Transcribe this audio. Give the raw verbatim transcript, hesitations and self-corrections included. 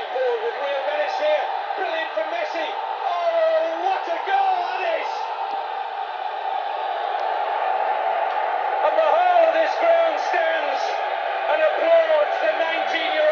pushing forward with real menace here. Brilliant from Messi. Oh, what a goal that is! And the whole of this ground stands and applauds the nineteen-year-old.